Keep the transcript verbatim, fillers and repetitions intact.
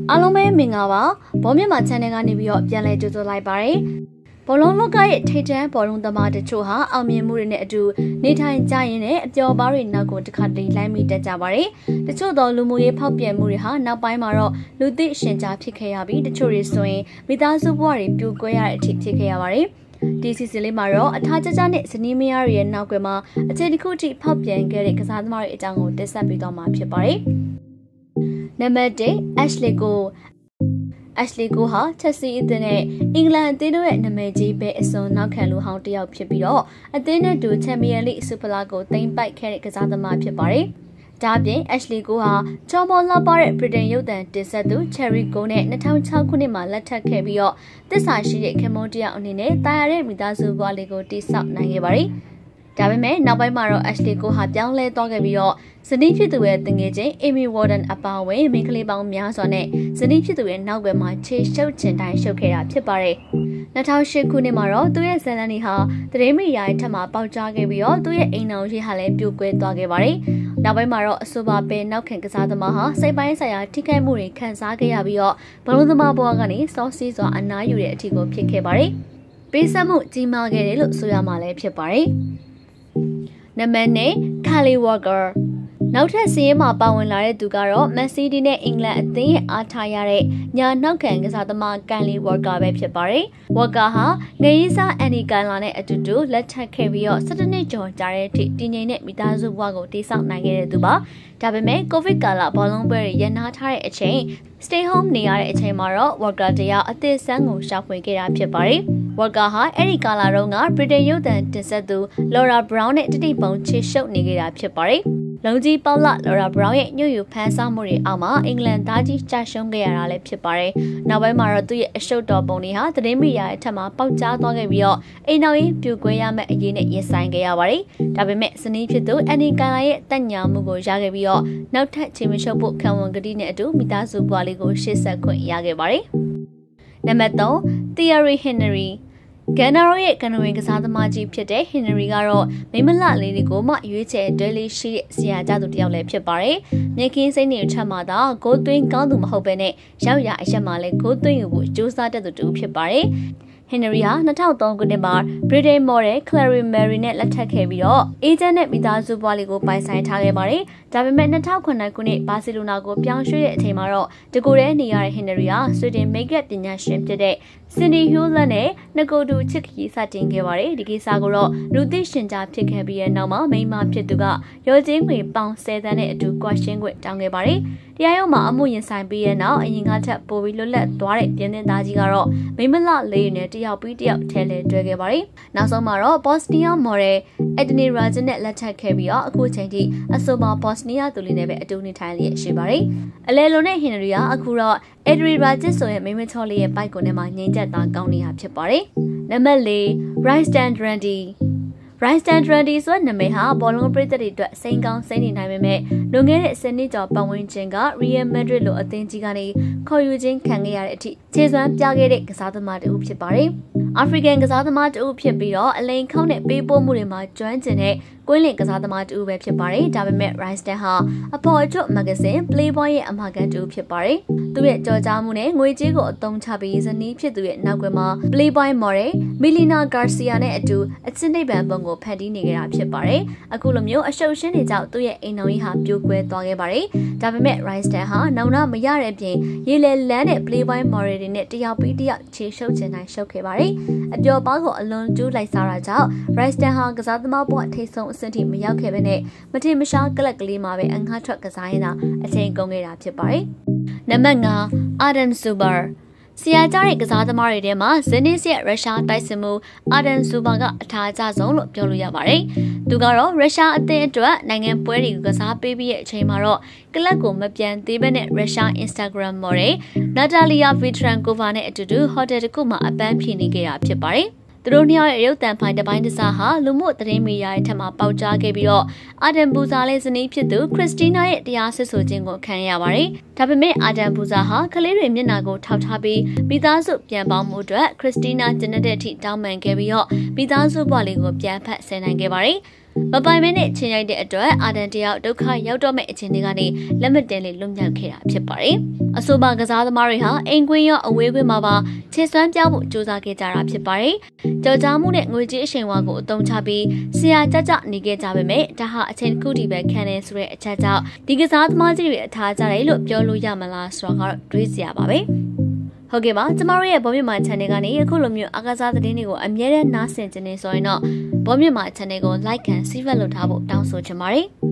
အားလုံးပဲမင်္ဂလာပါဘောမြတ်မှာ channel ကနေပြီးတော့ပြန်လည်ကြိုဆိုလိုက်ပါတယ်ဘောလုံးလောကရဲ့ထိပ်တန်းဘောလုံးသမားတချို့ဟာအောင်မြင်မှုတွေနဲ့အတူနေထိုင်ကြရင်းနဲ့အပျော်ပါးတွေနောက်ကိုတစ်ခါတလေလိုက်မိတတ်ကြပါတယ်တချို့သောလူမှုရေးဖောက်ပြန်မှုတွေဟာနောက်ပိုင်းမှာတော့လူသိရှင်ကြားဖြစ်ခဲ့ရပြီးတချို့တွေဆိုရင်မိသားစုဘဝတွေပြိုကွဲရတဲ့အထိဖြစ်ခဲ့ရပါတယ်ဒီစီစဉ်လေးမှာတော့အထားကြကြနဲ့ဇနီးမယားတွေရဲ့နောက်ွယ်မှာအခြေတစ်ခုထိဖောက်ပြန်ခဲ့တဲ့ကစားသမားတွေအကြောင်းကိုတင်ဆက်ပေးသွားမှာဖြစ်ပါတယ်နံပါတ် Ashley Cole Ashley Cole ဟာ Chelsea အသင်းနဲ့အင်္ဂလန်အသင်းတို့ရဲ့နာမည်ကြီးပဲအစွန်နောက်ခံလူဟောင်းတစ်ယောက်ဖြစ်ပြီးတော့အသင်းနဲ့တူ Champions League Super League ကိုသိမ်းပိုက်ခဲ့တဲ့ကစားသမားဖြစ်ပါတယ်။ဒါ့အပြင် Ashley Cole ဟာချော်မော်လာပါတဲ့ Britain ရုပ်သံတင်ဆက်သူ Cherry Cole နဲ့၂၀၀၆ခုနှစ်မှာလက်ထပ်ခဲ့ပြီးတော့သစ္စာရှိတဲ့ခင်မုန်းတစ်ယောက်အနေနဲ့တာယာတဲ့မိသားစုဘဝလေးကိုတည်ဆောက်နိုင်ခဲ့ပါတယ်။ဒါပေမဲ့နောက်ပိုင်းမှာတော့ Ashley Cole ဟာပြောင်းလဲသွားခဲ့ပြီးတော့ဇနီးဖြစ်သူရဲ့တငယ်ချင်း Amy Warden အပါအဝင်မိန်းကလေးပေါင်းများစွာနဲ့ဇနီးဖြစ်သူရဲ့နောက်ွယ်မှာခြေရှုပ်ချင်တိုင်းရှုပ်ခဲ့တာဖြစ်ပါတယ်။၂၀၀၈ခုနှစ်မှာတော့သူရဲ့ဇာတ်လမ်းတွေဟာသတင်းမီဒီယာထက်မှာပေါက်ကြားခဲ့ပြီးတော့သူရဲ့အိမ်တော်ရေးဟာလည်းပြိုကွဲသွားခဲ့ပါတယ်။နောက်ပိုင်းမှာတော့အဆိုပါပဲနောက်ခင်ကစားသမားဟာစိတ်ပိုင်းဆိုင်ရာထိခိုက်မှုတွေခံစားခဲ့ရပြီးတော့ဘလုံးသမားဘဝကနေစောစီးစွာအနားယူတဲ့အထိကိုဖြစ်ခဲ့ပါတယ်။ပေးဆက်မှုကြီးမားခဲ့တယ်လို့ဆိုရမှာလည်းဖြစ်ပါတယ်။နံပါတ် ၄ Kyle Walkerနောက်ထပ်စီးရဲမှာပါဝင်လာတဲ့သူကတော့ Man City နဲ့အင်္ဂလန်အသင်းရဲ့အားထားရတဲ့ညာနောက်ခံကစားသမား Kyle Walker ပဲဖြစ်ပါတယ်။ Walker ဟာငယ်ရေးစား Andy Carroll နဲ့အတူတူလက်ထပ်ခဲ့ပြီးတော့၁၇နှစ်ကျော်ကြာတဲ့အထိတည်ငြိမ်တဲ့မိသားစုဘဝကိုတည်ဆောက်နိုင်ခဲ့တဲ့သူပါ။ဒါပေမဲ့ COVID ကာလဘောလုံးပွဲတွေရန်နာထားတဲ့အချိန် stay home နေရတဲ့အချိန်မှာတော့ Walker တရားအသက်ဆန်းကိုရှာဖွေခဲ့တာဖြစ်ပါတယ်။ Walker ဟာအဲ့ဒီကာလတုန်းက Britain ရုပ်သံတင်ဆက်သူ Laura Brown နဲ့တတိပုံချေရှုပ်နေခဲ့တာဖြစ်ပါတယ်။လုံကြီးပေါက်လာ Laura Brown ရဲ့ညှို့ယူဖန်ဆောင်မှုတွေအောက်မှာအင်္ဂလန်သားကြီးကြာရှုံးခဲ့ရတာလည်းဖြစ်ပါတယ်။နောက်ပိုင်းမှာတော့သူ့ရဲ့အရှုပ်တော်ပုံတွေဟာသတင်းမီဒီယာရဲ့ထက်မှာပေါက်ကြားသွားခဲ့ပြီးတော့အိမ်တော်ရေးပြိုကွဲရမယ့်အရေးနဲ့ရင်ဆိုင်ခဲ့ရပါတယ်။ဒါပေမဲ့ဇနီးဖြစ်သူ Andy Carroll ရဲ့တက်ညာမှုကိုရခဲ့ပြီးတော့နောက်ထပ်ချိန်မရှုပ်ဖို့ခံဝန်ကတိနဲ့အတူမိသားစုဘဝလေးကိုရှေ့ဆက်ခွင့်ရခဲ့ပါတယ်။နံပါတ် ၃ Thierry Henryဂန်နာရိုရဲ့ကနဝင်ကစားသမားကြီးဖြစ်တဲ့ဟင်နရီကတော့မိမလလေးတွေကိုမှရွေးချယ်တွဲလေးရှိတဲ့ဆရာကြသူတယောက်လည်းဖြစ်ပါတယ်။မြေခင်းစိမ့်နေထက်မှသာဂိုးသွင်းကောင်းသူမဟုတ်ဘဲနဲ့ရောက်ရအရက်မှာလည်းဂိုးသွင်းယူဖို့ကြိုးစားတတ်သူတူဖြစ်ပါတယ်။ဟင်နရီဟာ၂၀၀၃ခုနှစ်မှာ Britain Model Clary Mary နဲ့လက်ထပ်ခဲ့ပြီးတော့အေဂျင့်နဲ့မိသားစုဘဝလေးကိုပိုင်ဆိုင်ထားခဲ့ပါတယ်။ဒါပေမဲ့၂၀၀ခုနှစ်ခုနှစ်ဘာစီလိုနာကိုပြောင်းရွှေ့တဲ့အချိန်မှာတော့တကူတဲ့နေရတဲ့ဟင်နရီဟာဆွီဒင်မိတ်ကပ်ပညာရှင်ဖြစ်တဲ့Cindy Hewlett နဲ့နဂိုတူချစ်ခရီးစတင်ခဲ့ပါတယ်ဒီကိစ္စကိုတော့လူသိရှင်ကြားဖြစ်ခဲ့ပြီးတဲ့နောက်မှာမိန်းမဖြစ်သူကရော်ချင်းငွေပေါင်ဆယ်သန်းနဲ့အတူကွာရှင်းခွင့်တောင်းခဲ့ပါတယ်တရားရုံးမှာအမှုရင်ဆိုင်ပြီးတဲ့နောက်အရင်ကထပ်ပိုပြီးလွတ်လပ်သွားတဲ့ပြင်းတင်သားကြီးကတော့မိမလလေးနဲ့တယောက်ပြီးတယောက်ထဲလဲတွဲခဲ့ပါတယ်နောက်ဆုံးမှာတော့ Bosnia Model Edney Rajan နဲ့လက်ထပ်ခဲ့ပြီးတော့အခုချိန်ထိအဆိုပါ Bosnia သူလေးနဲ့ပဲအတူနေထိုင်လျက်ရှိပါတယ်အလဲလုံးနဲ့ဟင်နရီကအခုတော့Edney Rajan ဆိုရဲ့မိမချောလေးရဲ့ပိုက်ကွန်ထဲမှာငိမ့်ချက်သားကောင်းနေတာဖြစ်ပါတယ်နံပါတ် ၄ Rystan Randy Rystan Randy ဆိုတဲ့နာမည်ဟာဘောလုံးပရိသတ်တွေအတွက်စိန်ကောင်းစိန်နေနိုင်ပေမဲ့လွန်ခဲ့တဲ့ဆယ်နှစ်ကျော်ပတ်ဝန်းကျင်က Real Madrid လိုအသင်းကြီးကနေခေါ်ယူခြင်းခံခဲ့ရတဲ့အထိခြေစွမ်းပြခဲ့တဲ့ကစားသမားတူဖြစ်ပါတယ်။ African ကစားသမားတူဖြစ်ပြီးတော့အလိန်ခေါင်းနဲ့ပေးပို့မှုတွေမှာကျွမ်းကျင်တဲ့ကွင်းလင်ကစားသမားတူပဲဖြစ်ပါတယ်။ဒါပေမဲ့ Rystan ဟာအဖော်အချွတ်မဂ္ဂဇင်း Playboy ရဲ့အမှာခံတူဖြစ်ပါတယ်။သူ့ရဲ့ကြော်ကြားမှုနဲ့ငွေကြေးကိုအသုံးချပြီးဇနီးဖြစ်သူရဲ့နောက်ွယ်မှာ Playboy Model Melina Garcia နဲ့အတူအချစ်နှိပ်ပံပုံကိုဖန်တီးနေကြတာဖြစ်ပါတယ်။အခုလိုမျိုးအရှုပ်ရှင်းတွေကြောင့်သူ့ရဲ့အိမ်တော်ကြီးဟာပြိုကွဲသွားခဲ့ပါတယ်။ဒါပေမဲ့ Rystan ဟာနောင်နာမရတဲ့ပြင်ရေလေလန်းတဲ့ Playboy Model တွေနဲ့တယောက်ပြီးတယောက်ချေရှုပ်ချင်တိုင်းရှုပ်ခဲ့ပါတယ်။အပျော်ပါးကိုအလွန်ကျူးလိုက်စားတာကြောင့် Rystan ဟာကစားသမားဘဝထိပ်ဆုံးအဆင့်ထိမရောက်ခဲ့ဘဲနဲ့မထင်မရှားကလပ်ကလေးမှာပဲအငှားထွက်ကစားရင်းသာအချိန်ကုန်ခဲ့တာဖြစ်ပါတယ်။နံပါတ် ၅ Arden Zuberဆရာကြတဲ့ကစားသမားတွေထဲမှာဇနီးရဲ့ရုရှားတိုက်စစ်မှု Arden Zuber ကအထားအကျဆုံးလို့ပြောလို့ရပါတယ်။သူကတော့ရုရှားအသင်းအတွက်နိုင်ငံပွဲတွေကိုကစားပေးပြီးတဲ့အချိန်မှာတော့ကလပ်ကိုမပြန်သေးဘဲနဲ့ရုရှား Instagram model Natalia Vitrankova နဲ့အတူတူဟိုတယ်တစ်ခုမှာအပန်းဖြေနေခဲ့တာဖြစ်ပါတယ်။သူတို့နှစ်ယောက်ရဲ့ရုပ်သံဖိုင်တစ်ပိုင်းတစ်စားဟာလူမှုသတင်းမီဒီယာရဲ့ထက်မှာပေါက်ကြားခဲ့ပြီးတော့အာဒန်ဘူဇာလေးဇနီးဖြစ်သူခရစ္စတီးနာရဲ့တရားဆွဆိုခြင်းကိုခံရပါတယ်။ဒါပေမဲ့အာဒန်ဘူဇာဟာကလေးတွေမျက်နှာကိုထောက်ထားပြီးမိသားစုပြန်ပေါင်းမှုအတွက်ခရစ္စတီးနာကျန်တဲ့အထိတောင်းပန်ခဲ့ပြီးတော့မိသားစုဘဝလေးကိုပြန်ဖက်ဆင်နိုင်ခဲ့ပါတယ်။မပိုင်မဲနဲ့ချင်းရိုက်တဲ့အတွက်အာဒန်တယောက်ဒုက္ခရောက်တော့မဲ့အခြေအနေကနေလက်မတင်လေးလွတ်မြောက်ခဲ့တာဖြစ်ပါတယ်။အဆိုပါကစားသမားတွေဟာအိမ်ကွင်းရောအဝေးကွင်းမှာပါခြေစွမ်းပြဖို့ကြိုးစားခဲ့ကြတာဖြစ်ပါတယ်။ကြော်ကြားမှုနဲ့ငွေကြေးအရှိန်ဝါကိုအသုံးချပြီးဆရာကြကြနေခဲ့ကြပေမဲ့ဒါဟာအချိန်တစ်ခုတည်းပဲခံနေဆိုတဲ့အချက်ကြောင့်ဒီကစားသမားကြီးတွေအထားကြတယ်လို့ပြောလို့ရမလားဆိုတော့တွေးစရာပါပဲ။ဟုတ်ကဲ့ပါကျမတို့ရဲ့ဘောမြမာ channel ကနေအခုလိုမျိုးအားကစားသတင်းတွေကိုအမြဲတမ်းနားဆင်ကြနေဆိုရင်တော့ဘောမြမာ channel ကို like and subscribe လုပ်ထားဖို့တောင်းဆိုချင်ပါတယ်။